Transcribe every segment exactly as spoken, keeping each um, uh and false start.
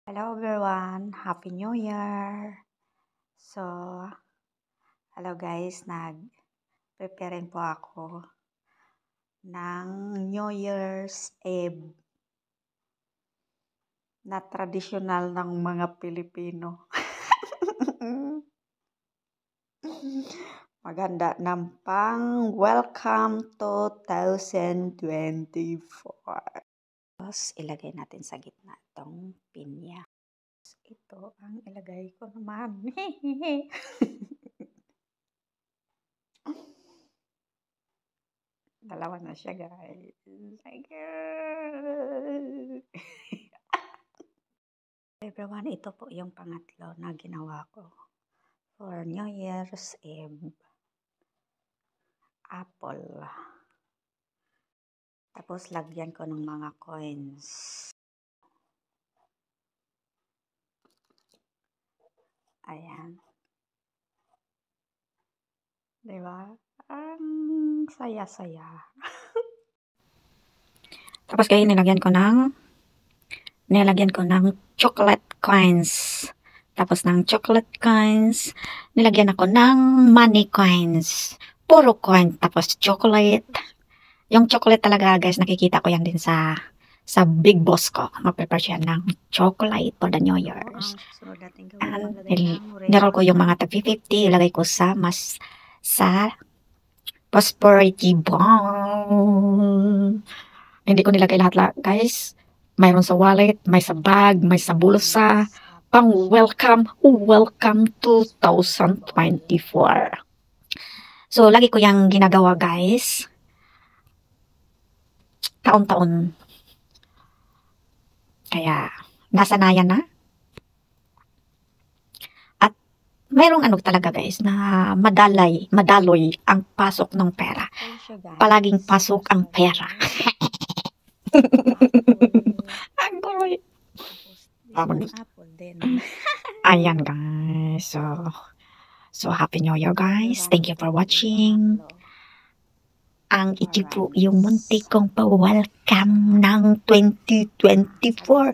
Hello everyone, Happy New Year! So, hello guys, nag-preparing po ako ng New Year's Eve na tradisyonal ng mga Pilipino. Maganda ng pang Welcome twenty twenty-four. Tapos, ilagay natin sa gitna itong pinya. Ito ang ilagay ko naman. Dalawa na siya, guys. My God. Everyone, ito po yung pangatlo na ginawa ko for New Year's Eve. Apple. Tapos, lagyan ko ng mga coins. Ayan. Diba? Ang saya-saya. Tapos, kaya nilagyan ko ng nilagyan ko ng chocolate coins. Tapos ng chocolate coins, nilagyan ako ng money coins. Puro coin, tapos chocolate. Yung chocolate talaga, guys, nakikita ko yan din sa sa big boss ko. Mag-prepare siya ng chocolate for the New Year's. And nirol ko yung mga tag fifty, ilagay ko sa mas sa prosperity bomb. Hindi ko nilagay lahat, guys. Mayroon sa wallet, may sa bag, may sa bulsa. Pang welcome, welcome twenty twenty-four. So, lagi ko yung ginagawa, guys. Taon-taon. Kaya, nasanayan na. At, mayroong ano talaga, guys, na madalay, madaloy ang pasok ng pera. Palaging pasok ang pera. Ang guloy. Ayan, guys. So, so, Happy New Year, guys. Thank you for watching. Ang ito po yung muntik kong pa-welcome ng twenty twenty-four.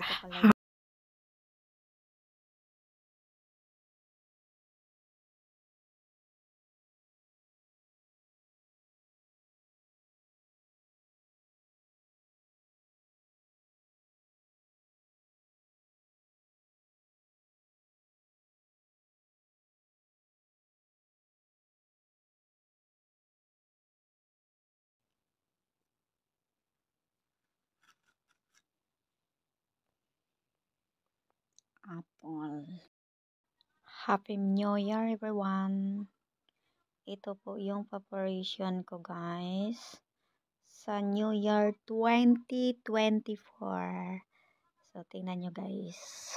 Apple. Happy New Year, everyone. Ito po yung preparation ko, guys, sa New Year twenty twenty-four. So, tingnan nyo, guys.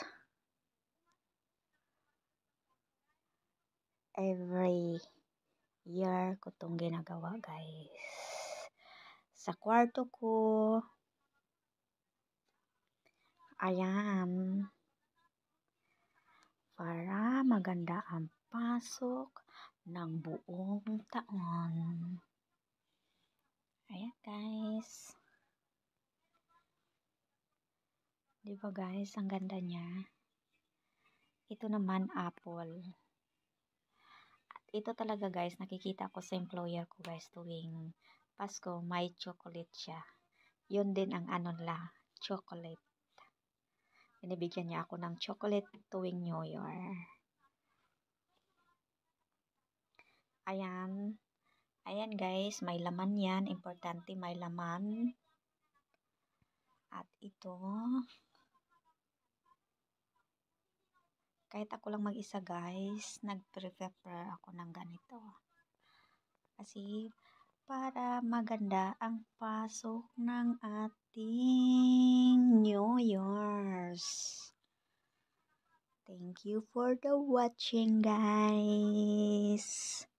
Every year ko itong ginagawa, guys. Sa kwarto ko. Ayan. Para maganda ang pasok ng buong taon. Ayan, guys. Diba, guys? Ang ganda niya. Ito naman, apple. At ito talaga, guys, nakikita ko sa employer ko, guys, tuwing Pasko, may chocolate siya. Yun din ang ano la, chocolate. Binibigyan niya ako ng chocolate tuwing New Year. Ayan. Ayan, guys, may laman yan. Importante, may laman. At ito, kahit ako lang mag-isa, guys, nag-prepare ako ng ganito. Kasi, para maganda ang pasok ng ating New Year's. Thank you for the watching, guys.